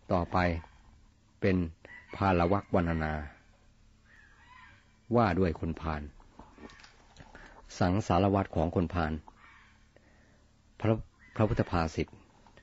ต่อไปเป็นพาลวรรควรรณนาว่าด้วยคนพาลสังสารวัตรของคนพาลพระพุทธภาษิต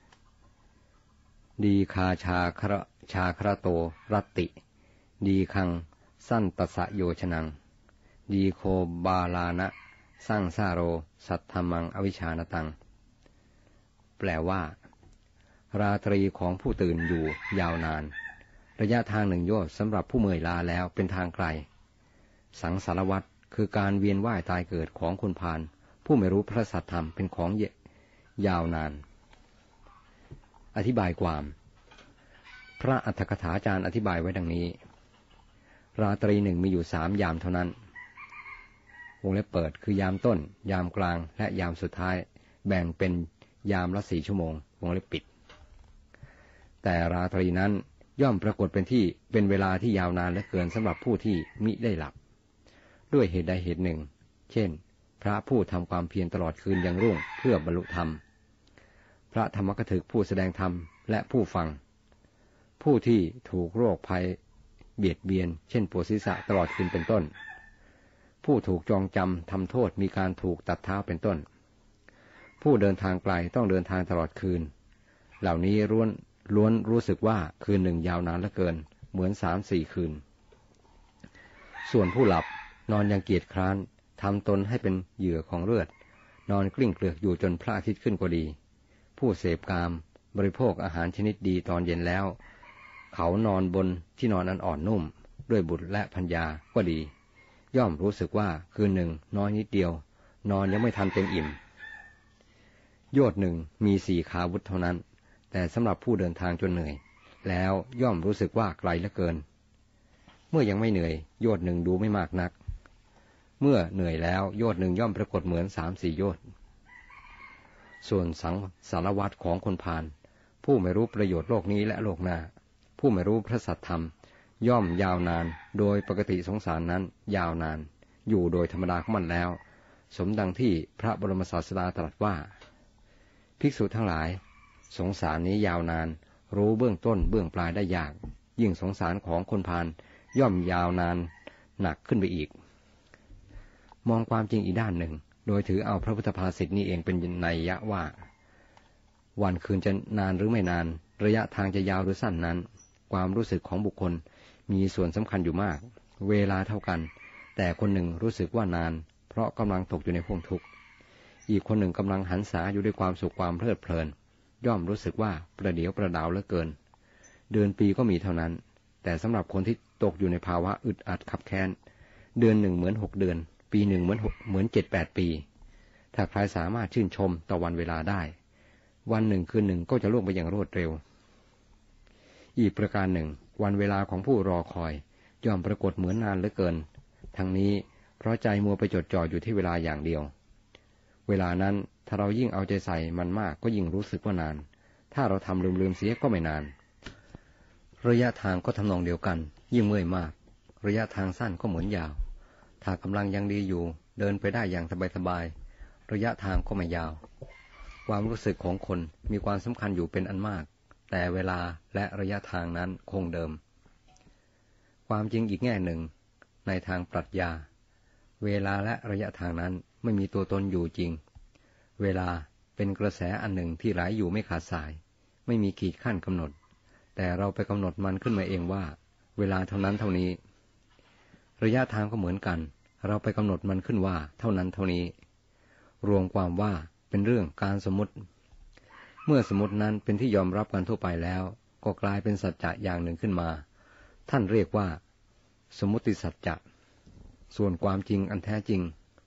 ดีคาชาครโตรัตติดีคังสั้นตสะโยชนังดีโคบาลานะสร้างซาโรสัทธมังอวิชานตังแปลว่าราตรีของผู้ตื่นอยู่ยาวนานระยะทาง1 โยชน์สำหรับผู้เมื่อยล้าแล้วเป็นทางไกลสังสารวัฏคือการเวียนว่ายตายเกิดของคนพาลผู้ไม่รู้พระสัทธรรมเป็นของยาวนานอธิบายความพระอัฏฐกถาจารย์อธิบายไว้ดังนี้ราตรี1มีอยู่3 ยามเท่านั้นวงเล็บเปิดคือยามต้นยามกลางและยามสุดท้ายแบ่งเป็นยามละ4 ชั่วโมงวงเล็บปิดแต่ราตรีนั้นย่อมปรากฏเป็นเวลาที่ยาวนานและเกินสำหรับผู้ที่มิได้หลับด้วยเหตุใดเหตุหนึ่งเช่นพระผู้ทำความเพียรตลอดคืนยังรุ่งเพื่อบรรลุธรรมพระธรรมกถึกผู้แสดงธรรมและผู้ฟังผู้ที่ถูกโรคภัยเบียดเบียนเช่นปวดศีรษะตลอดคืนเป็นต้นผู้ถูกจองจำทำโทษมีการถูกตัดเท้าเป็นต้นผู้เดินทางไกลต้องเดินทางตลอดคืนเหล่านี้ล้วนรู้สึกว่าคืนหนึ่งยาวนานเหลือเกินเหมือน3-4 คืนส่วนผู้หลับนอนยังเกียจคร้านทำตนให้เป็นเหยื่อของเลือดนอนกลิ้งเกลือกอยู่จนพระอาทิตย์ขึ้นก็ดีผู้เสพกามบริโภคอาหารชนิดดีตอนเย็นแล้วเขานอนบนที่นอนอันอ่อนนุ่มด้วยบุตรและภรรยาก็ดีย่อมรู้สึกว่าคืนหนึ่งน้อยนิดเดียวนอนยังไม่ทันเต็มอิ่มโยชน์หนึ่งมี4 ขาวุธเท่านั้นแต่สำหรับผู้เดินทางจนเหนื่อยแล้วย่อมรู้สึกว่าไกลเหลือเกินเมื่อยังไม่เหนื่อยโยชน์หนึ่งดูไม่มากนักเมื่อเหนื่อยแล้วโยชน์หนึ่งย่อมปรากฏเหมือน3-4 โยชน์ส่วนสังสารวัฏของคนพาลผู้ไม่รู้ประโยชน์โลกนี้และโลกหน้าผู้ไม่รู้พระสัทธรรมย่อมยาวนานโดยปกติสงสารนั้นยาวนานอยู่โดยธรรมดาของมันแล้วสมดังที่พระบรมศาสดาตรัสว่าภิกษุทั้งหลายสงสารนี้ยาวนานรู้เบื้องต้นเบื้องปลายได้ยากยิ่งสงสารของคนพาลย่อมยาวนานหนักขึ้นไปอีกมองความจริงอีกด้านหนึ่งโดยถือเอาพระพุทธภาษิตนี้เองเป็นนัยยะว่าวันคืนจะนานหรือไม่นานระยะทางจะยาวหรือสั้นนั้นความรู้สึกของบุคคลมีส่วนสำคัญอยู่มากเวลาเท่ากันแต่คนหนึ่งรู้สึกว่านานเพราะกำลังตกอยู่ในห่วงทุกข์อีกคนหนึ่งกำลังหันษาอยู่ด้วยความสุขความเพลิดเพลินย่อมรู้สึกว่าประเดี๋ยวประดาวเหลือเกินเดือนปีก็มีเท่านั้นแต่สำหรับคนที่ตกอยู่ในภาวะอึดอัดขับแค้นเดือนหนึ่งเหมือน6 เดือนปีหนึ่งเหมือน7-8 ปีถ้าใครสามารถชื่นชมต่อวันเวลาได้วันหนึ่งคืนหนึ่งก็จะล่วงไปอย่างรวดเร็วอีกประการหนึ่งวันเวลาของผู้รอคอยย่อมปรากฏเหมือนนานเหลือเกินทั้งนี้เพราะใจมัวไปจดจ่ออยู่ที่เวลาอย่างเดียวเวลานั้นถ้าเรายิ่งเอาใจใส่มันมากก็ยิ่งรู้สึกว่านานถ้าเราทำลืมเสียก็ไม่นานระยะทางก็ทำนองเดียวกันยิ่งเมื่อยมากระยะทางสั้นก็เหมือนยาวถ้ากำลังยังดีอยู่เดินไปได้อย่างสบายๆระยะทางก็ไม่ยาวความรู้สึกของคนมีความสำคัญอยู่เป็นอันมากแต่เวลาและระยะทางนั้นคงเดิมความจริงอีกแง่หนึ่งในทางปรัชญาเวลาและระยะทางนั้นไม่มีตัวตนอยู่จริงเวลาเป็นกระแสอันหนึ่งที่ไหลอยู่ไม่ขาดสายไม่มีขีดขั้นกำหนดแต่เราไปกำหนดมันขึ้นมาเองว่าเวลาเท่านั้นเท่านี้ระยะทางก็เหมือนกันเราไปกำหนดมันขึ้นว่าเท่านั้นเท่านี้รวมความว่าเป็นเรื่องการสมมติเมื่อสมมตินั้นเป็นที่ยอมรับกันทั่วไปแล้วก็กลายเป็นสัจจะอย่างหนึ่งขึ้นมาท่านเรียกว่าสมมุติสัจจะส่วนความจริงอันแท้จริง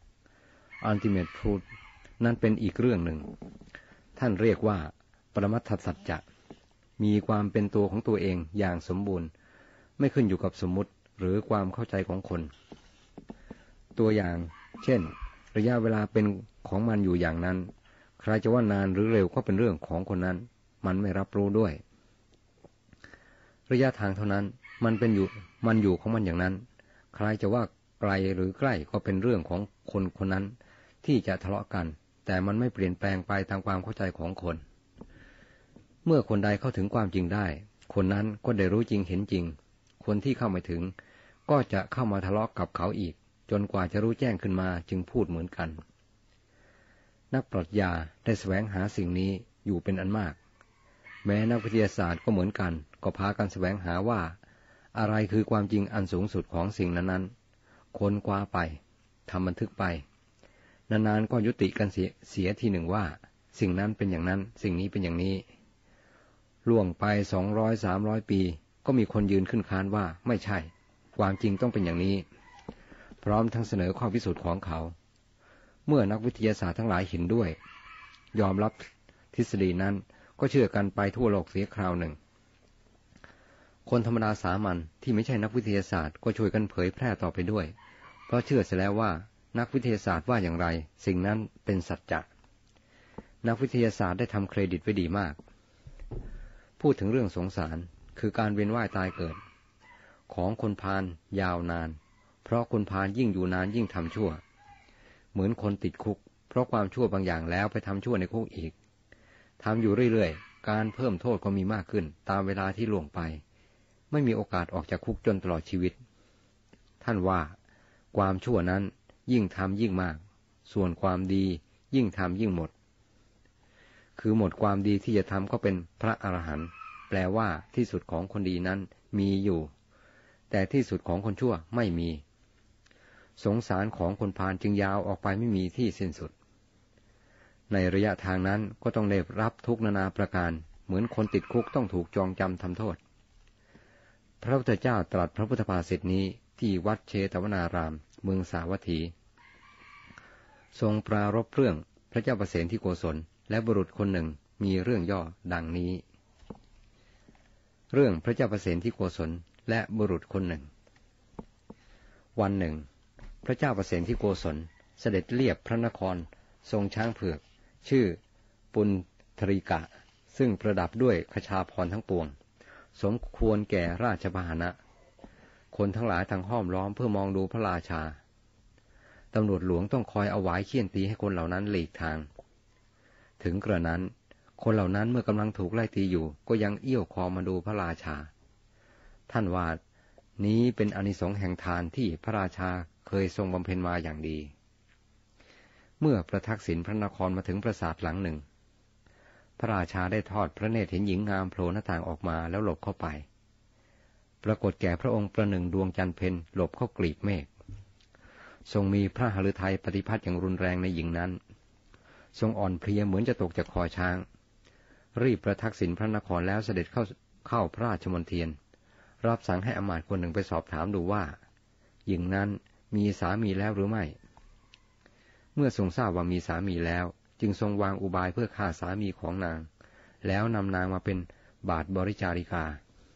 Ultimate Truth นั้นเป็นอีกเรื่องหนึ่งท่านเรียกว่าปรมัตถสัจจะมีความเป็นตัวของตัวเองอย่างสมบูรณ์ไม่ขึ้นอยู่กับสมมุติหรือความเข้าใจของคนตัวอย่างเช่นระยะเวลาเป็นของมันอยู่อย่างนั้นใครจะว่านานหรือเร็วก็เป็นเรื่องของคนนั้นมันไม่รับรู้ด้วยระยะทางเท่านั้นมันอยู่ของมันอย่างนั้นใครจะว่าไกลหรือใกล้ก็เป็นเรื่องของคนคนนั้นที่จะทะเลาะกันแต่มันไม่เปลี่ยนแปลงไปตามความเข้าใจของคนเมื่อคนใดเข้าถึงความจริงได้คนนั้นก็ได้รู้จริงเห็นจริงคนที่เข้าไม่ถึงก็จะเข้ามาทะเลาะกับเขาอีกจนกว่าจะรู้แจ้งขึ้นมาจึงพูดเหมือนกันนักปรัชญาได้แสวงหาสิ่งนี้อยู่เป็นอันมากแม้นักวิทยาศาสตร์ก็เหมือนกันก็พากันแสวงหาว่าอะไรคือความจริงอันสูงสุดของสิ่งนั้นๆค้นคว้าไปทำบันทึกไปนานๆก็ยุติกันเสียทีหนึ่งว่าสิ่งนั้นเป็นอย่างนั้นสิ่งนี้เป็นอย่างนี้ล่วงไป200-300 ปีก็มีคนยืนขึ้นค้านว่าไม่ใช่ความจริงต้องเป็นอย่างนี้พร้อมทั้งเสนอข้อพิสูจน์ของเขาเมื่อนักวิทยาศาสตร์ทั้งหลายเห็นด้วยยอมรับทฤษฎีนั้นก็เชื่อกันไปทั่วโลกเสียคราวหนึ่งคนธรรมดาสามัญที่ไม่ใช่นักวิทยาศาสตร์ก็ช่วยกันเผยแพร่ต่อไปด้วยเพราะเชื่อเสียแล้วว่านักวิทยาศาสตร์ว่าอย่างไรสิ่งนั้นเป็นสัจจะนักวิทยาศาสตร์ได้ทำเครดิตไว้ดีมากพูดถึงเรื่องสงสารคือการเวียนว่ายตายเกิดของคนพาลยาวนานเพราะคนพาลยิ่งอยู่นานยิ่งทำชั่วเหมือนคนติดคุกเพราะความชั่วบางอย่างแล้วไปทำชั่วในคุกอีกทำอยู่เรื่อยๆการเพิ่มโทษก็มีมากขึ้นตามเวลาที่ล่วงไปไม่มีโอกาสออกจากคุกจนตลอดชีวิตท่านว่าความชั่วนั้นยิ่งทำยิ่งมากส่วนความดียิ่งทำยิ่งหมดคือหมดความดีที่จะทำก็เป็นพระอรหันต์แปลว่าที่สุดของคนดีนั้นมีอยู่แต่ที่สุดของคนชั่วไม่มีสงสารของคนพาลจึงยาวออกไปไม่มีที่สิ้นสุดในระยะทางนั้นก็ต้องได้รับทุกนานาประการเหมือนคนติดคุกต้องถูกจองจำทำโทษพระพุทธเจ้าตรัสพระพุทธภาษิตนี้ที่วัดเชตวนารามเมืองสาวัตถีทรงปรารภเรื่องพระเจ้าประเสนที่โกศลและบุรุษคนหนึ่งมีเรื่องย่อดังนี้เรื่องพระเจ้าประเสนที่โกศลและบุรุษคนหนึ่งวันหนึ่งพระเจ้าประเสนที่โกศลเสด็จเลียบพระนครทรงช้างเผือกชื่อปุณธริกะซึ่งประดับด้วยขชาภรณ์ทั้งปวงสมควรแก่ราชพาหนะคนทั้งหลายต่างห้อมล้อมเพื่อมองดูพระราชาตำรวจหลวงต้องคอยเอาหวายเฆี่ยนตีให้คนเหล่านั้นหลีกทางถึงกระนั้นคนเหล่านั้นเมื่อกำลังถูกไล่ตีอยู่ก็ยังเอี้ยวคอมาดูพระราชาท่านว่านี้เป็นอานิสงส์แห่งทานที่พระราชาเคยทรงบำเพ็ญมาอย่างดีเมื่อประทักษิณพระนครมาถึงปราสาทหลังหนึ่งพระราชาได้ทอดพระเนตรเห็นหญิงงามโผล่หน้าต่างออกมาแล้วหลบเข้าไปปรากฏแก่พระองค์ประหนึ่งดวงจันทร์เพ็ญหลบเข้ากลีบเมฆทรงมีพระหฤทัยปฏิพัติอย่างรุนแรงในหญิงนั้นทรงอ่อนเพลียเหมือนจะตกจากคอช้างรีบประทักษิณพระนครแล้วเสด็จเข้าพระราชมณฑีรับสั่งให้อมาตย์คนหนึ่งไปสอบถามดูว่าหญิงนั้นมีสามีแล้วหรือไม่เมื่อทรงทราบว่ามีสามีแล้วจึงทรงวางอุบายเพื่อฆ่าสามีของนางแล้วนำนางมาเป็นบาทบริจาริกา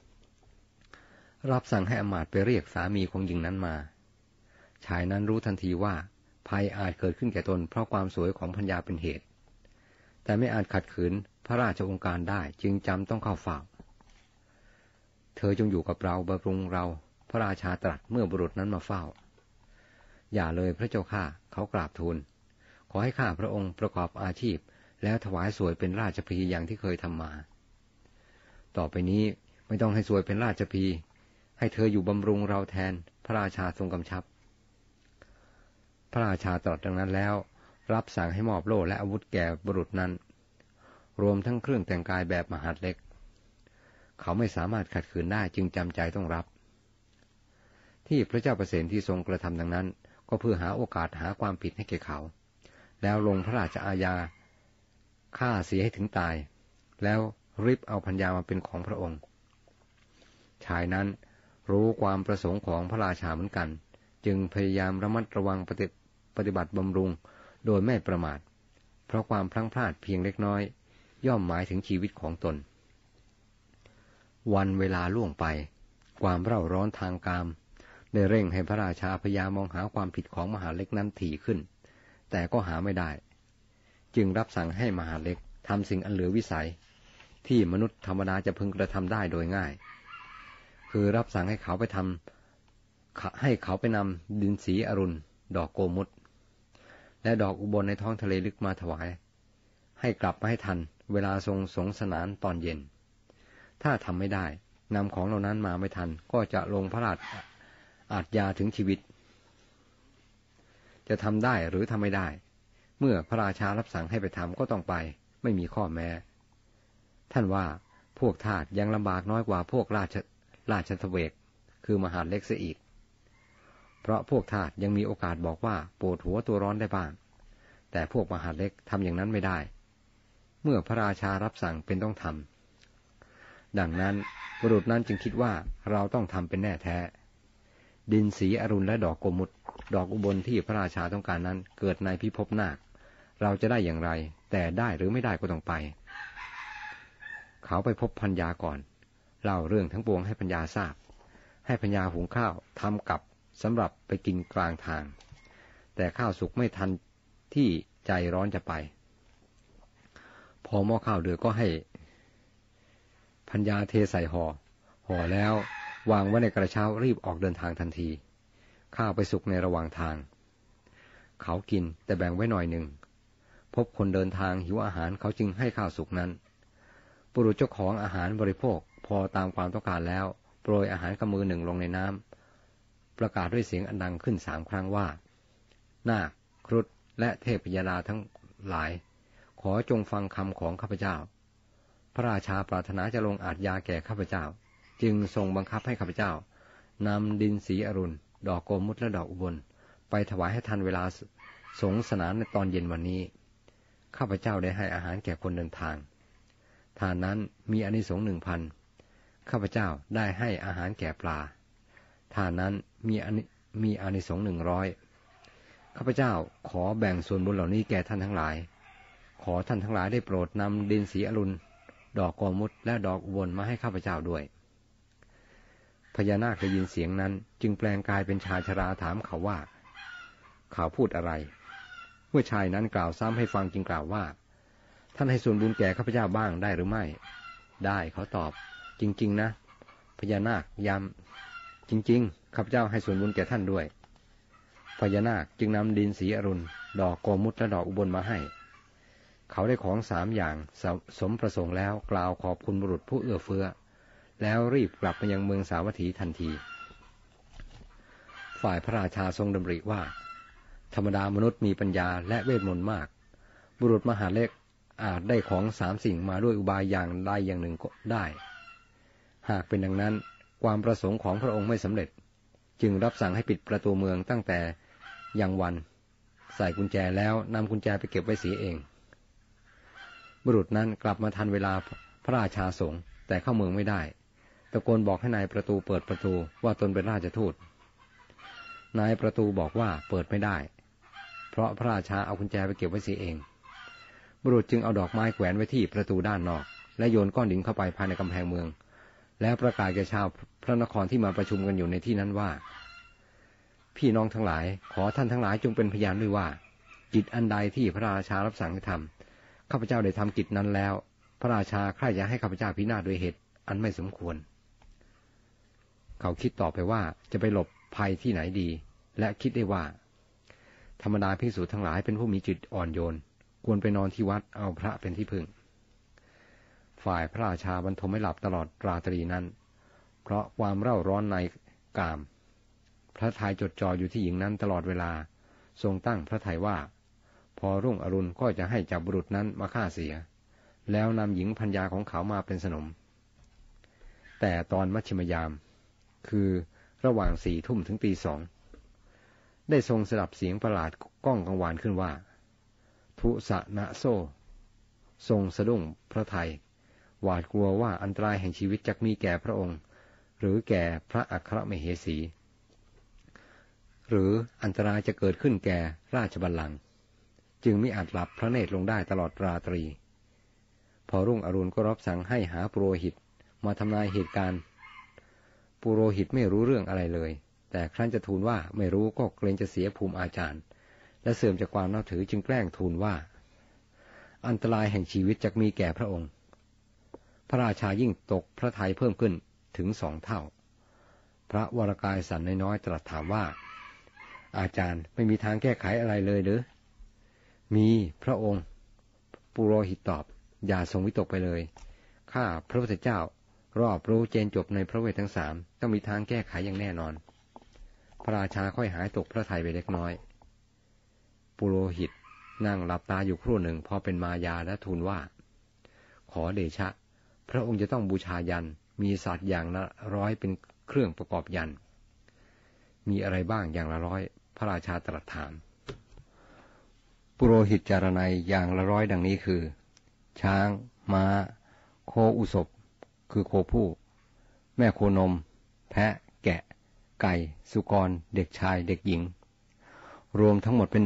รับสั่งให้อมาตย์ไปเรียกสามีของหญิงนั้นมาชายนั้นรู้ทันทีว่าภัยอาจเกิดขึ้นแก่ตนเพราะความสวยของภรรยาเป็นเหตุแต่ไม่อาจขัดขืนพระราชองค์การได้จึงจำต้องเข้าเฝ้าเธอจงอยู่กับเราบำรุงเราพระราชาตรัสเมื่อบุรุษนั้นมาเฝ้าอย่าเลยพระเจ้าข้าเขากราบทูลขอให้ข้าพระองค์ประกอบอาชีพแล้วถวายสวยเป็นราชพีอย่างที่เคยทำมาต่อไปนี้ไม่ต้องให้สวยเป็นราชพีให้เธออยู่บำรุงเราแทนพระราชาทรงกำชับพระราชาตรัสดังนั้นแล้วรับสั่งให้มอบโล่และอาวุธแก่บุรุษนั้นรวมทั้งเครื่องแต่งกายแบบมหาดเล็กเขาไม่สามารถขัดขืนได้จึงจำใจต้องรับที่พระเจ้าประเสนที่ทรงกระทำดังนั้นก็เพื่อหาโอกาสหาความผิดให้แก่เขาแล้วลงพระราชอาญาฆ่าเสียให้ถึงตายแล้วริบเอาภรรยามาเป็นของพระองค์ชายนั้นรู้ความประสงค์ของพระราชาเหมือนกันจึงพยายามระมัดระวังปฏิบัติบำรุงโดยไม่ประมาทเพราะความพลั้งพลาดเพียงเล็กน้อยย่อมหมายถึงชีวิตของตนวันเวลาล่วงไปความเร่าร้อนทางกามได้เร่งให้พระราชาพยายามมองหาความผิดของมหาเล็กนั้นถี่ขึ้นแต่ก็หาไม่ได้จึงรับสั่งให้มหาเล็กทำสิ่งอันเหลือวิสัยที่มนุษย์ธรรมดาจะพึงกระทำได้โดยง่ายคือรับสั่งให้เขาไปนำดินสีอรุณดอกโกมุตและดอกอุบลในท้องทะเลลึกมาถวายให้กลับมาให้ทันเวลาทรงสงสนานตอนเย็นถ้าทำไม่ได้นำของเหล่านั้นมาไม่ทันก็จะลงพระราชอาทยาถึงชีวิตจะทำได้หรือทำไม่ได้เมื่อพระราชารับสั่งให้ไปทำก็ต้องไปไม่มีข้อแม้ท่านว่าพวกทาสยังลำบากน้อยกว่าพวกราชทเวกคือมหาดเล็กเสียอีกเพราะพวกทาสยังมีโอกาสบอกว่าปวดหัวตัวร้อนได้บ้างแต่พวกมหาดเล็กทำอย่างนั้นไม่ได้เมื่อพระราชารับสั่งเป็นต้องทำดังนั้นบุรุษนั้นจึงคิดว่าเราต้องทำเป็นแน่แท้ดินสีอรุณและดอกโกมุตดอกอุบลที่พระราชาต้องการนั้นเกิดในพิภพนาคเราจะได้อย่างไรแต่ได้หรือไม่ได้ก็ต้องไปเขาไปพบพัญญาก่อนเล่าเรื่องทั้งปวงให้พัญญาทราบให้พัญญาหุงข้าวทำกับสำหรับไปกินกลางทางแต่ข้าวสุกไม่ทันที่ใจร้อนจะไปพอหม้อข้าวเดือดก็ให้พัญญาเทใส่ห่อแล้ววางไว้ในกระเช้ารีบออกเดินทางทันทีข้าวไปสุกในระหว่างทางเขากินแต่แบ่งไว้หน่อยหนึ่งพบคนเดินทางหิวอาหารเขาจึงให้ข้าวสุกนั้นบุรุษเจ้าของอาหารบริโภคพอตามความต้องการแล้วโปรยอาหารกำมือหนึ่งลงในน้ำประกาศด้วยเสียงอันดังขึ้น3 ครั้งว่านาคครุฑและเทพยดาทั้งหลายขอจงฟังคำของข้าพเจ้าพระราชาปรารถนาจะลงอาทยาแก่ข้าพเจ้าจึงทรงบังคับให้ข้าพเจ้านำดินสีอรุณดอกโกมุตและดอกอุบลไปถวายให้ทันเวลาสงสนานในตอนเย็นวันนี้ข้าพเจ้าได้ให้อาหารแก่คนเดินทางทานนั้นมีอานิสงส์ 1,000 ข้าพเจ้าได้ให้อาหารแก่ปลาทานนั้นมีอานิสงส์ 100ข้าพเจ้าขอแบ่งส่วนบุญเหล่านี้แก่ท่านทั้งหลายขอท่านทั้งหลายได้โปรดนำดินสีอรุณดอกโกมุตและดอกอุบลมาให้ข้าพเจ้าด้วยพญานาคได้ยินเสียงนั้นจึงแปลงกายเป็นชายชราถามเขาว่าเขาพูดอะไรเมื่อชายนั้นกล่าวซ้ำให้ฟังจึงกล่าวว่าท่านให้ส่วนบุญแก่ข้าพเจ้าบ้างได้หรือไม่ได้เขาตอบจริงๆนะพญานาคย้ำจริงๆข้าพเจ้าให้ส่วนบุญแก่ท่านด้วยพญานาคจึงนำดินสีอรุณดอกโกมุตและดอกอุบลมาให้เขาได้ของ3 อย่างสมประสงค์แล้วกล่าวขอบคุณบุรุษผู้เอื้อเฟื้อแล้วรีบกลับไปยังเมืองสาวัตถีทันทีฝ่ายพระราชาทรงดำริว่าธรรมดามนุษย์มีปัญญาและเวทมนต์มากบุรุษมหาเล็กอาจได้ของ3 สิ่งมาด้วยอุบายอย่างใดอย่างหนึ่งก็ได้หากเป็นดังนั้นความประสงค์ของพระองค์ไม่สำเร็จจึงรับสั่งให้ปิดประตูเมืองตั้งแต่ยังวันใส่กุญแจแล้วนำกุญแจไปเก็บไว้เสียเองบุรุษนั้นกลับมาทันเวลาพระราชาสงฆ์แต่เข้าเมืองไม่ได้ตะโกนบอกให้นายประตูเปิดประตูว่าตนเป็นราชทูตนายประตูบอกว่าเปิดไม่ได้เพราะพระราชาเอากุญแจไปเก็บไว้เสียเองบุรุษจึงเอาดอกไม้แขวนไว้ที่ประตูด้านนอกและโยนก้อนดินเข้าไปภายในกำแพงเมืองแล้วประกาศแก่ชาวพระนครที่มาประชุมกันอยู่ในที่นั้นว่าพี่น้องทั้งหลายขอท่านทั้งหลายจงเป็นพยานด้วยว่ากิจอันใดที่พระราชารับสั่งให้ทำข้าพเจ้าได้ทำกิจนั้นแล้วพระราชาใคร่จะให้ข้าพเจ้าพินาศด้วยเหตุอันไม่สมควรเขาคิดต่อไปว่าจะไปหลบภัยที่ไหนดีและคิดได้ว่าธรรมดาภิกษุทั้งหลายเป็นผู้มีจิตอ่อนโยนควรไปนอนที่วัดเอาพระเป็นที่พึ่งฝ่ายพระราชาบรรทมไม่หลับตลอดราตรีนั้นเพราะความเร่าร้อนในกามพระทัยจดจ่ออยู่ที่หญิงนั้นตลอดเวลาทรงตั้งพระทัยว่าพอรุ่งอรุณก็จะให้จับบุรุษนั้นมาฆ่าเสียแล้วนำหญิงพัญญาของเขามาเป็นสนมแต่ตอนมัชฌิมยามคือระหว่าง4 ทุ่มถึงตี 2ได้ทรงสดับเสียงประหลาดก้องกังวานขึ้นว่าทุสะนะโซทรงสะดุ้งพระทัยหวาดกลัวว่าอันตรายแห่งชีวิตจะมีแก่พระองค์หรือแก่พระอัครมเหสีหรืออันตรายจะเกิดขึ้นแก่ราชบัลลังก์จึงมิอาจหลับพระเนตรลงได้ตลอดราตรีพอรุ่งอรุณก็รับสั่งให้หาปุโรหิตมาทำนายเหตุการณ์ปุโรหิตไม่รู้เรื่องอะไรเลยแต่ครั้นจะทูลว่าไม่รู้ก็เกรงจะเสียภูมิอาจารย์และเสื่อมจากความนับถือจึงแกล้งทูลว่าอันตรายแห่งชีวิตจะมีแก่พระองค์พระราชายิ่งตกพระทัยเพิ่มขึ้นถึง2 เท่าพระวรกายสันน้อยตรัสถามว่าอาจารย์ไม่มีทางแก้ไขอะไรเลยหรือมีพระองค์ปุโรหิตตอบอย่าทรงวิตกไปเลยข้าพระพุทธเจ้ารอบรู้เจนจบในพระเวททั้งสามต้องมีทางแก้ไขอย่างแน่นอนพระราชาค่อยหายตกพระทัยไปเล็กน้อยปุโรหิตนั่งหลับตาอยู่ครู่หนึ่งพอเป็นมายาและทูลว่าขอเดชะพระองค์จะต้องบูชายันมีสัตว์อย่างละ100เป็นเครื่องประกอบยันมีอะไรบ้างอย่างละ100พระราชาตรัสถามปุโรหิตจารณัยอย่างละ100ดังนี้คือช้างม้าโคอุศบคือโคผู้แม่โคนมแพะแกะไก่สุกรเด็กชายเด็กหญิงรวมทั้งหมดเป็น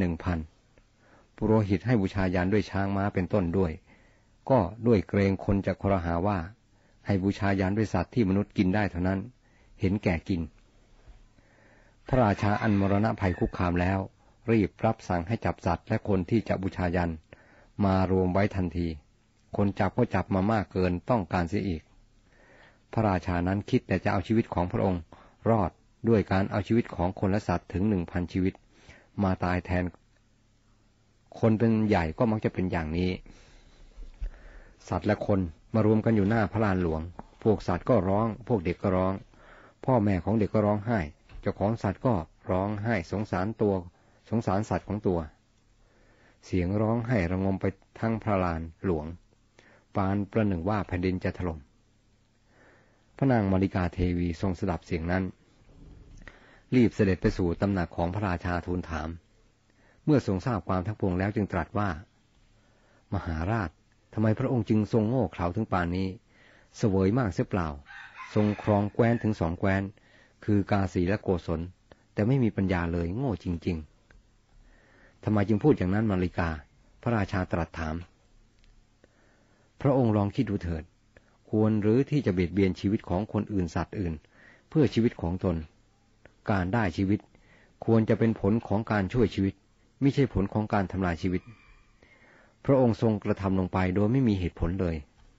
1,000 ปุโรหิตให้บูชายันด้วยช้างม้าเป็นต้นด้วยก็ด้วยเกรงคนจะครหาว่าให้บูชายันด้วยสัตว์ที่มนุษย์กินได้เท่านั้นเห็นแก่กินพระราชาอันมรณะภัยคุกคามแล้วรีบรับสั่งให้จับสัตว์และคนที่จะบูชายันมารวมไว้ทันทีคนจับก็จับมามากเกินต้องการเสียอีกพระราชานั้นคิดแต่จะเอาชีวิตของพระองค์รอดด้วยการเอาชีวิตของคนและสัตว์ถึง 1,000 ชีวิตมาตายแทนคนเป็นใหญ่ก็มักจะเป็นอย่างนี้สัตว์และคนมารวมกันอยู่หน้าพระลานหลวงพวกสัตว์ก็ร้องพวกเด็กก็ร้องพ่อแม่ของเด็กก็ร้องไห้เจ้าของสัตว์ก็ร้องไห้สงสารสัตว์ของตัวเสียงร้องไห้ระงมไปทั้งพระลานหลวงปานประหนึ่งว่าแผ่นดินจะถล่มพระนางมาริกาเทวีทรงสดับเสียงนั้นรีบเสด็จไปสู่ตำหนักของพระราชาทูลถามเมื่อทรงทราบความทั้งปวงแล้วจึงตรัสว่ามหาราชทำไมพระองค์จึงทรงโง่เขลาถึงป่านนี้เสวยมากเสียเปล่าทรงครองแคว้นถึง2 แคว้นคือกาสีและโกศลแต่ไม่มีปัญญาเลยโง่จริงๆทำไมจึงพูดอย่างนั้นมาริกาพระราชาตรัสถามพระองค์ลองคิดดูเถิดควรหรือที่จะเบียดเบียนชีวิตของคนอื่นสัตว์อื่นเพื่อชีวิตของตนการได้ชีวิตควรจะเป็นผลของการช่วยชีวิตไม่ใช่ผลของการทำลายชีวิตพระองค์ทรงกระทำลงไปโดยไม่มีเหตุผลเลย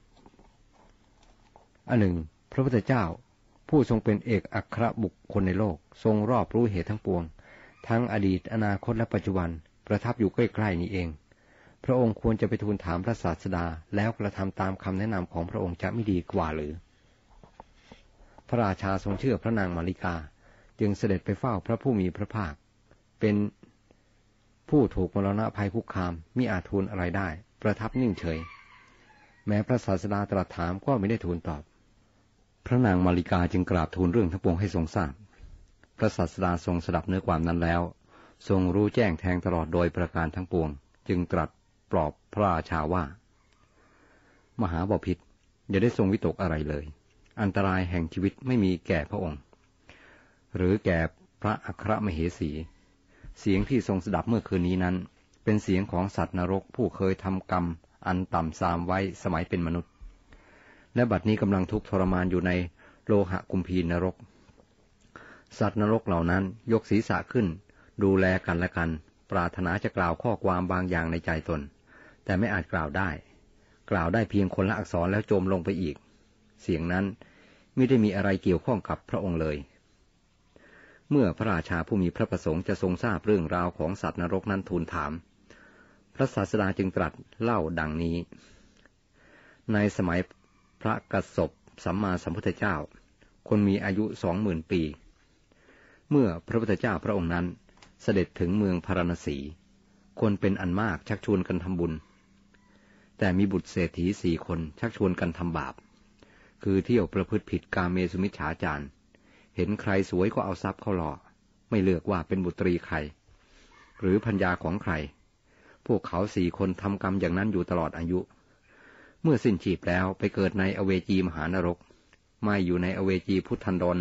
อันหนึ่งพระพุทธเจ้าผู้ทรงเป็นเอกอัครบุคคลในโลกทรงรอบรู้เหตุทั้งปวงทั้งอดีตอนาคตและปัจจุบันประทับอยู่ใกล้ๆนี้เองพระองค์ควรจะไปทูลถามพระศาสดาแล้วกระทำตามคำแนะนำของพระองค์จะไม่ดีกว่าหรือพระราชาทรงเชื่อพระนางมาริกาจึงเสด็จไปเฝ้าพระผู้มีพระภาคเป็นผู้ถูกมรณะภัยคุกคามมิอาจทูลอะไรได้ประทับนิ่งเฉยแม้พระศาสดาตรัสถามก็ไม่ได้ทูลตอบพระนางมาริกาจึงกราบทูลเรื่องทั้งปวงให้ทรงทราบพระศาสดาทรงสดับเนื้อความนั้นแล้วทรงรู้แจ้งแทงตลอดโดยประการทั้งปวงจึงตรัสปลอบพระราชาว่ามหาบพิตรอย่าได้ทรงวิตกอะไรเลยอันตรายแห่งชีวิตไม่มีแก่พระองค์หรือแก่พระอัครมเหสีเสียงที่ทรงสดับเมื่อคืนนี้นั้นเป็นเสียงของสัตว์นรกผู้เคยทำกรรมอันต่ำทรามไว้สมัยเป็นมนุษย์และบัดนี้กำลังทุกข์ทรมานอยู่ในโลหะกุมพีนรกสัตว์นรกเหล่านั้นยกศีรษะขึ้นดูแลกันและกันปรารถนาจะกล่าวข้อความบางอย่างในใจตนแต่ไม่อาจกล่าวได้เพียงคนละอักษรแล้วจมลงไปอีกเสียงนั้นไม่ได้มีอะไรเกี่ยวข้องกับพระองค์เลยเมื่อพระราชาผู้มีพระประสงค์จะทรงทราบเรื่องราวของสัตว์นรกนั้นทูลถามพระศาสดาจึงตรัสเล่าดังนี้ในสมัยพระกัสสปสัมมาสัมพุทธเจ้าคนมีอายุ 20,000 ปีเมื่อพระพุทธเจ้าพระองค์นั้นเสด็จถึงเมืองพาราณสีคนเป็นอันมากชักชวนกันทำบุญแต่มีบุตรเศรษฐี4 คนชักชวนกันทำบาปคือเที่ยวประพฤติผิดกาเมสุมิจฉาจารเห็นใครสวยก็เอาทรัพย์เข้าหล่อไม่เลือกว่าเป็นบุตรีใครหรือภรรยาของใครพวกเขา4 คนทำกรรมอย่างนั้นอยู่ตลอดอายุเมื่อสิ้นชีพแล้วไปเกิดในอเวจีมหานรกไม่อยู่ในอเวจีพุทธันดร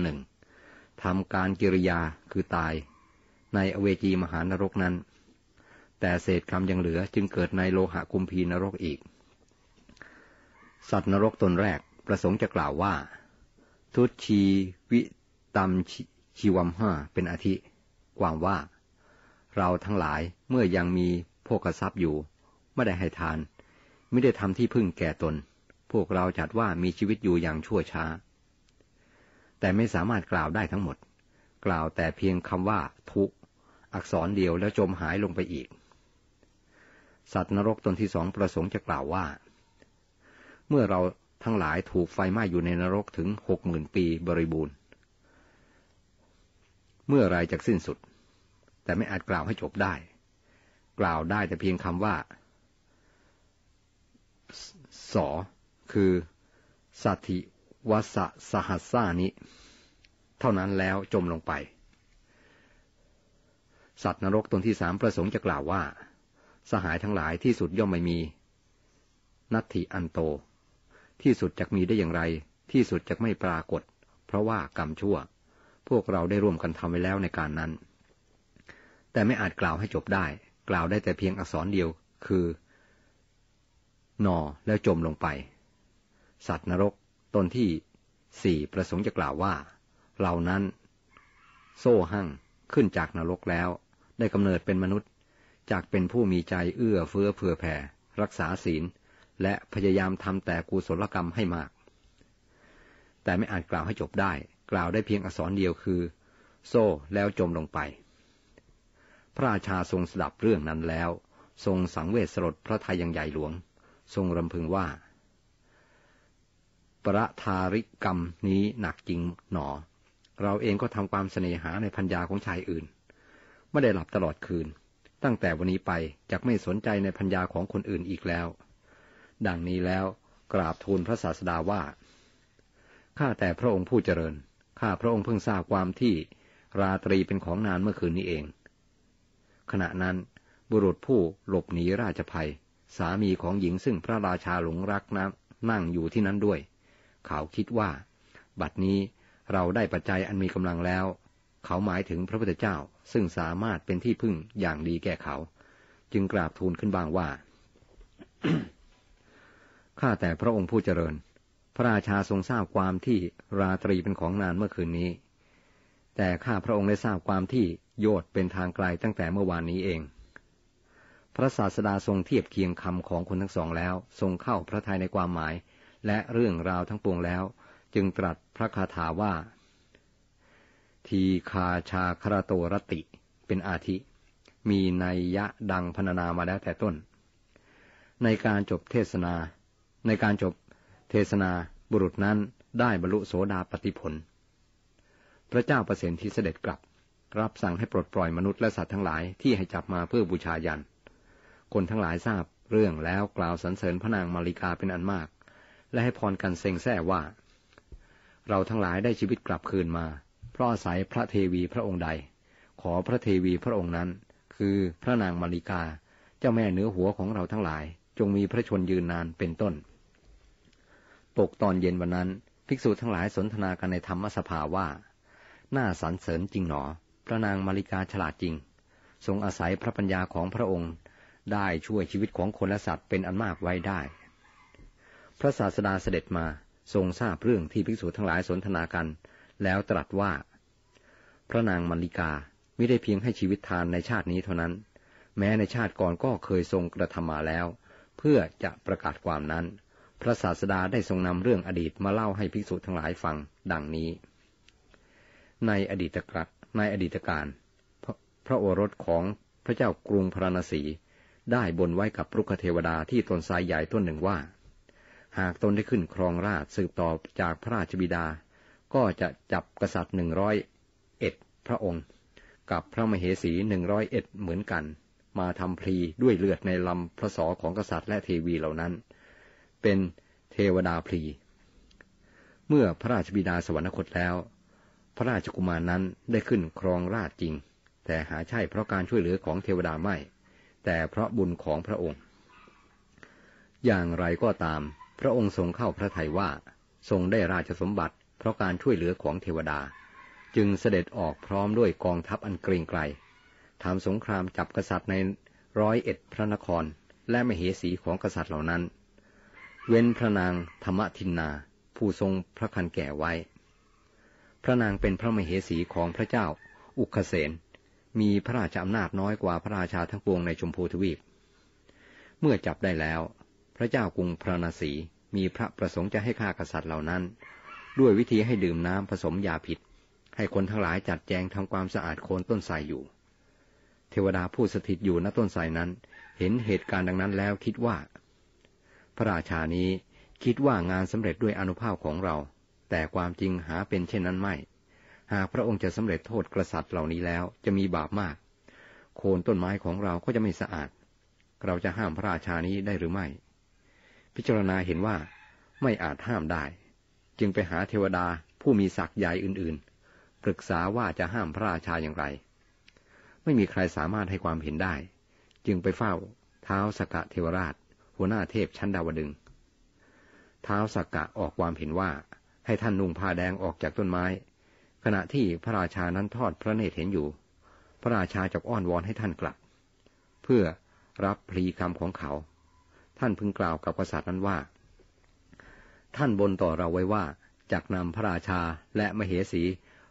1ทำการกิริยาคือตายในอเวจีมหานรกนั้นแต่เศษกรรมยังเหลือจึงเกิดในโลหะกุมพีนรกอีกสัตว์นรกตนแรกประสงค์จะกล่าวว่าทุชีวิตัมชีวัมห้าเป็นอาทิความว่าเราทั้งหลายเมื่อยังมีโภคทรัพย์อยู่ไม่ได้ให้ทานไม่ได้ทำที่พึ่งแก่ตนพวกเราจัดว่ามีชีวิตอยู่อย่างชั่วช้าแต่ไม่สามารถกล่าวได้ทั้งหมดกล่าวแต่เพียงคำว่าทุอักษรเดียวแล้วจมหายลงไปอีกสัตว์นรกตนที่2ประสงค์จะกล่าวว่าเมื่อเราทั้งหลายถูกไฟไหม้อยู่ในนรกถึง 60,000 ปีบริบูรณ์เมื่อไรจะสิ้นสุดแต่ไม่อาจกล่าวให้จบได้กล่าวได้แต่เพียงคำว่าสอคือสัตถิวัสสหัสสานิเท่านั้นแล้วจมลงไปสัตว์นรกตนที่3ประสงค์จะกล่าวว่าสหายทั้งหลายที่สุดย่อมไม่มีนัตถิอันโตที่สุดจักมีได้อย่างไรที่สุดจักไม่ปรากฏเพราะว่ากรรมชั่วพวกเราได้ร่วมกันทำไว้แล้วในการนั้นแต่ไม่อาจกล่าวให้จบได้กล่าวได้แต่เพียงอักษรเดียวคือนอแล้วจมลงไปสัตว์นรกตนที่4ประสงค์จะกล่าวว่าเหล่านั้นโซ่หั่งขึ้นจากนรกแล้วได้กำเนิดเป็นมนุษย์จากเป็นผู้มีใจเอื้อเฟื้อเผื่อแผ่รักษาศีลและพยายามทำแต่กุศลกรรมให้มากแต่ไม่อาจกล่าวให้จบได้กล่าวได้เพียงอักษรเดียวคือโซ่แล้วจมลงไปพระราชาทรงสดับเรื่องนั้นแล้วทรงสังเวชสลดพระทัยอย่างใหญ่หลวงทรงรำพึงว่าประทาริกรรมนี้หนักจริงหนอเราเองก็ทำความเสน่หาในภรรยาของชายอื่นไม่ได้หลับตลอดคืนตั้งแต่วันนี้ไปจักไม่สนใจในภรรยาของคนอื่นอีกแล้วดังนี้แล้วกราบทูลพระศาสดาว่าข้าแต่พระองค์ผู้เจริญข้าพระองค์เพิ่งทราบความที่ราตรีเป็นของนานเมื่อคืนนี้เองขณะนั้นบุรุษผู้หลบหนีราชภัยสามีของหญิงซึ่งพระราชาหลงรักนั่งอยู่ที่นั้นด้วยเขาคิดว่าบัดนี้เราได้ปัจจัยอันมีกำลังแล้วเขาหมายถึงพระพุทธเจ้าซึ่งสามารถเป็นที่พึ่งอย่างดีแก่เขาจึงกราบทูลขึ้นบ้างว่า ข้าแต่พระองค์ผู้เจริญพระราชาทรงทราบความที่ราตรีเป็นของนานเมื่อคืนนี้แต่ข้าพระองค์ได้ทราบความที่โยชน์เป็นทางไกลตั้งแต่เมื่อวานนี้เองพระศาสดาทรงเทียบเคียงคำของคนทั้งสองแล้วทรงเข้าพระทัยในความหมายและเรื่องราวทั้งปวงแล้วจึงตรัสพระคาถาว่าทีคาชาคราโตรติเป็นอาทิมีนัยยะดังพรรณนามาแล้วแต่ต้นในการจบเทศนาบุรุษนั้นได้บรรลุโสดาปัตติผลพระเจ้าประสิทธิเสด็จกลับรับสั่งให้ปลดปล่อยมนุษย์และสัตว์ทั้งหลายที่ให้จับมาเพื่อบูชายันคนทั้งหลายทราบเรื่องแล้วกล่าวสรรเสริญพระนางมาริกาเป็นอันมากและให้พรกันเซ็งแซ่ว่าเราทั้งหลายได้ชีวิตกลับคืนมาเพราะอาศัยพระเทวีพระองค์ใดขอพระเทวีพระองค์นั้นคือพระนางมาริกาเจ้าแม่เนื้อหัวของเราทั้งหลายจงมีพระชนยืนนานเป็นต้นตกตอนเย็นวันนั้นภิกษุทั้งหลายสนทนากันในธรรมสภาว่าน่าสรรเสริญจริงหนอพระนางมาริกาฉลาดจริงทรงอาศัยพระปัญญาของพระองค์ได้ช่วยชีวิตของคนและสัตว์เป็นอันมากไว้ได้พระศาสดาเสด็จมาทรงทราบเรื่องที่ภิกษุทั้งหลายสนทนากันแล้วตรัสว่าพระนางมาริกามิได้เพียงให้ชีวิตทานในชาตินี้เท่านั้นแม้ในชาติก่อนก็เคยทรงกระทำมาแล้วเพื่อจะประกาศความนั้นพระศาสดาได้ทรงนำเรื่องอดีตมาเล่าให้ภิกษุทั้งหลายฟังดังนี้ในอดีตการพระโอรสของพระเจ้ากรุงพาราณสีได้บนไว้กับรุกขเทวดาที่ต้นไทรใหญ่ต้นหนึ่งว่าหากตนได้ขึ้นครองราชย์สืบต่อจากพระราชบิดาก็จะจับกษัตริย์101พระองค์กับพระมเหสี101เหมือนกันมาทำพลีด้วยเลือดในลำพระศรของกษัตริย์และเทวีเหล่านั้นเป็นเทวดาพลีเมื่อพระราชบิดาสวรรคตแล้วพระราชกุมารนั้นได้ขึ้นครองราชย์จริงแต่หาใช่เพราะการช่วยเหลือของเทวดาไม่แต่เพราะบุญของพระองค์อย่างไรก็ตามพระองค์ทรงเข้าพระทัยว่าทรงได้ราชสมบัติเพราะการช่วยเหลือของเทวดาจึงเสด็จออกพร้อมด้วยกองทัพอันเกรียงไกรทำสงครามจับกษัตริย์ใน101พระนครและมเหสีของกษัตริย์เหล่านั้นเว้นพระนางธรรมทินนาผู้ทรงพระคันแก่ไว้พระนางเป็นพระมเหสีของพระเจ้าอุคเสนมีพระราชอำนาจน้อยกว่าพระราชาทั้งปวงในชมพูทวีปเมื่อจับได้แล้วพระเจ้ากรุงพาราณสีมีพระประสงค์จะให้ฆ่ากษัตริย์เหล่านั้นด้วยวิธีให้ดื่มน้ำผสมยาพิษให้คนทั้งหลายจัดแจงทำความสะอาดโคนต้นไทรอยู่เทวดาผู้สถิตอยู่ณต้นไทรนั้นเห็นเหตุการณ์ดังนั้นแล้วคิดว่าพระราชานี้คิดว่างานสำเร็จด้วยอานุภาพของเราแต่ความจริงหาเป็นเช่นนั้นไม่หากพระองค์จะสำเร็จโทษกษัตริย์เหล่านี้แล้วจะมีบาปมากโคนต้นไม้ของเราก็จะไม่สะอาดเราจะห้ามพระราชานี้ได้หรือไม่พิจารณาเห็นว่าไม่อาจห้ามได้จึงไปหาเทวดาผู้มีศักย์ใหญ่อื่นๆปรึกษาว่าจะห้ามพระราชาอย่างไรไม่มีใครสามารถให้ความเห็นได้จึงไปเฝ้าท้าวสักกะเทวราชหัวหน้าเทพชั้นดาวดึงส์ท้าวสักกะออกความเห็นว่าให้ท่านนุ่งผ้าแดงออกจากต้นไม้ขณะที่พระราชานั้นทอดพระเนตรเห็นอยู่พระราชาจะอ้อนวอนให้ท่านกลับเพื่อรับพลีกรรมของเขาท่านพึงกล่าวกับกษัตริย์นั้นว่าท่านบนต่อเราไว้ว่าจักนำพระราชาและมเหสี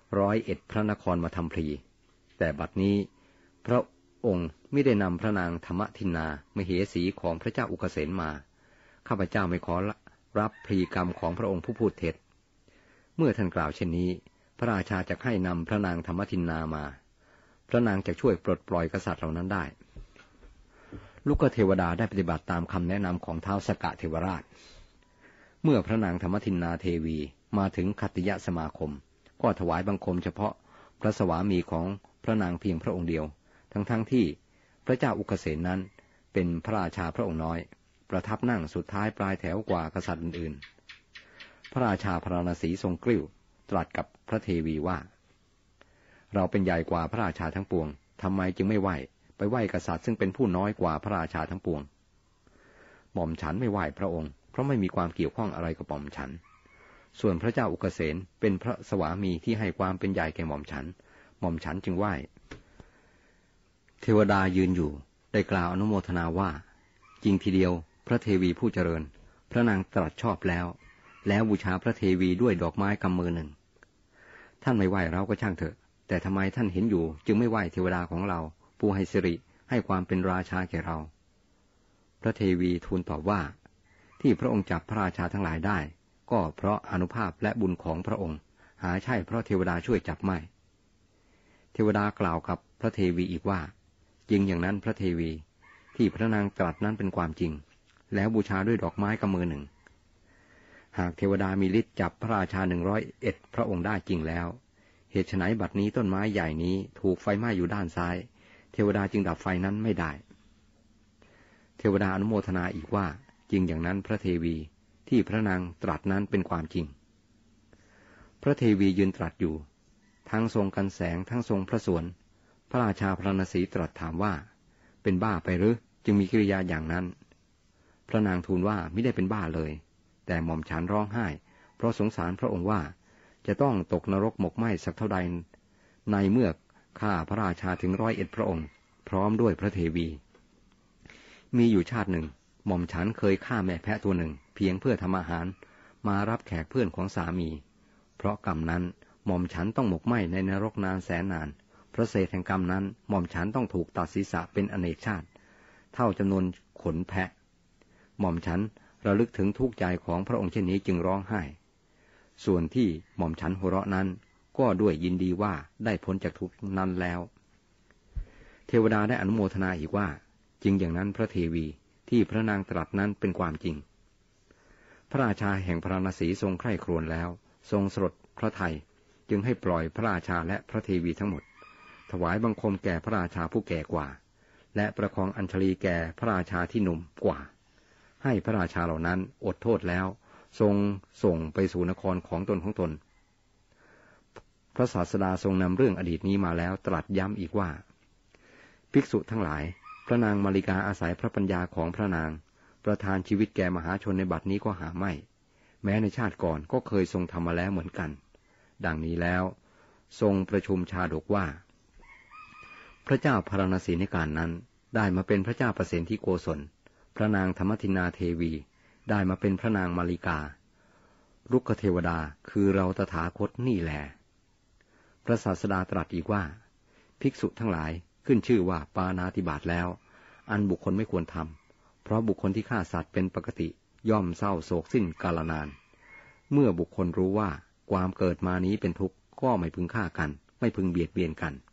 101พระนครมาทำพลีแต่บัดนี้พระองค์ไม่ได้นำพระนางธรรมทินนามเหสีของพระเจ้าอุกเสนมาข้าพเจ้าไม่ขอรับพลีกรรมของพระองค์ผู้พูดเท็จเมื่อท่านกล่าวเช่นนี้พระราชาจะให้นำพระนางธรรมทินนามาพระนางจะช่วยปลดปล่อยกษัตริย์เหล่านั้นได้ลูกเทวดาได้ปฏิบัติตามคำแนะนำของท้าวสักกะเทวราชเมื่อพระนางธรรมทินนาเทวีมาถึงคัตติยสมาคมก็ถวายบังคมเฉพาะพระสวามีของพระนางเพียงพระองค์เดียวทั้งที่พระเจ้าอุกเสนนั้นเป็นพระราชาพระองค์น้อยประทับนั่งสุดท้ายปลายแถวกว่ากษัตริย์อื่นๆพระราชาพระนศีทรงกริ้วตรัสกับพระเทวีว่าเราเป็นใหญ่กว่าพระราชาทั้งปวงทำไมจึงไม่ไปไหว้กษัตริย์ซึ่งเป็นผู้น้อยกว่าพระราชาทั้งปวงหม่อมฉันไม่ไหว้พระองค์เพราะไม่มีความเกี่ยวข้องอะไรกับหม่อมฉันส่วนพระเจ้าอุกเสนเป็นพระสวามีที่ให้ความเป็นใหญ่แก่หม่อมฉันจึงไหว้เทวดายืนอยู่ได้กล่าวอนุโมทนาว่าจริงทีเดียวพระเทวีผู้เจริญพระนางตรัสชอบแล้วบูชาพระเทวีด้วยดอกไม้กำมือหนึ่งท่านไม่ไหว้เราก็ช่างเถอะแต่ทำไมท่านเห็นอยู่จึงไม่ไหว้เทวดาของเราผู้ให้สิริให้ความเป็นราชาแก่เราพระเทวีทูลตอบว่าที่พระองค์จับพระราชาทั้งหลายได้ก็เพราะอานุภาพและบุญของพระองค์หาใช่เพราะเทวดาช่วยจับไม่เทวดากล่าวกับพระเทวีอีกว่าจริงอย่างนั้นพระเทวีที่พระนางตรัสนั้นเป็นความจริงแล้วบูชาด้วยดอกไม้กำมือหนึ่งหากเทวดามีฤทธิ์จับพระราชา101พระองค์ได้จริงแล้วเหตุไฉนบัดนี้ต้นไม้ใหญ่นี้ถูกไฟไหม้อยู่ด้านซ้ายเทวดาจึงดับไฟนั้นไม่ได้เทวดาอนุโมทนาอีกว่าจริงอย่างนั้นพระเทวีที่พระนางตรัสนั้นเป็นความจริงพระเทวียืนตรัสอยู่ทั้งทรงกันแสงทั้งทรงพระสวนพระราชาพระนศีตรัสถามว่าเป็นบ้าไปหรือจึงมีกิริยาอย่างนั้นพระนางทูลว่าไม่ได้เป็นบ้าเลยแต่หม่อมฉันร้องไห้เพราะสงสารพระองค์ว่าจะต้องตกนรกหมกไหม้สักเท่าใดในเมื่อฆ่าพระราชาถึง101พระองค์พร้อมด้วยพระเทวีมีอยู่ชาติหนึ่งหม่อมฉันเคยฆ่าแม่แพะตัวหนึ่งเพียงเพื่อทำอาหารมารับแขกเพื่อนของสามีเพราะกรรมนั้นหม่อมฉันต้องหมกไหม้ในนรกนานแสนนานเพราะเศษแห่งกรรมนั้นหม่อมฉันต้องถูกตัดศีรษะเป็นอเนกชาติเท่าจำนวนขนแพะหม่อมฉันระลึกถึงทุกข์ใจของพระองค์เช่นนี้จึงร้องไห้ส่วนที่หม่อมฉันหัวเราะนั้นก็ด้วยยินดีว่าได้พ้นจากทุกข์นั้นแล้วเทวดาได้อนุโมทนาอีกว่าจริงอย่างนั้นพระเทวีที่พระนางตรัสนั้นเป็นความจริงพระราชาแห่งพระนศีทรงใคร่ครวญแล้วทรงสลดพระทัยจึงให้ปล่อยพระราชาและพระเทวีทั้งหมดถวายบังคมแก่พระราชาผู้แก่กว่าและประคองอัญชลีแก่พระราชาที่หนุ่มกว่าให้พระราชาเหล่านั้นอดโทษแล้วทรงส่งไปสู่นครของตนพระศาสดาทรงนำเรื่องอดีตนี้มาแล้วตรัสย้ำอีกว่าภิกษุทั้งหลายพระนางมาริกาอาศัยพระปัญญาของพระนางประทานชีวิตแก่มหาชนในบัดนี้ก็หาไม่แม้ในชาติก่อนก็เคยทรงทำมาแล้วเหมือนกันดังนี้แล้วทรงประชุมชาดกว่าพระเจ้าพาราณสีในการนั้นได้มาเป็นพระเจ้าประสิทธิโกศลพระนางธรรมทินนาเทวีได้มาเป็นพระนางมาริการุกขเทวดาคือเราตถาคตนี่แลพระศาสดาตรัสอีกว่าภิกษุทั้งหลายขึ้นชื่อว่าปาณาติบาตแล้วอันบุคคลไม่ควรทำเพราะบุคคลที่ฆ่าสัตว์เป็นปกติย่อมเศร้าโศกสิ้นกาลนานเมื่อบุคคลรู้ว่าความเกิดมานี้เป็นทุกข์ก็ไม่พึงฆ่ากันไม่พึงเบียดเบียนกัน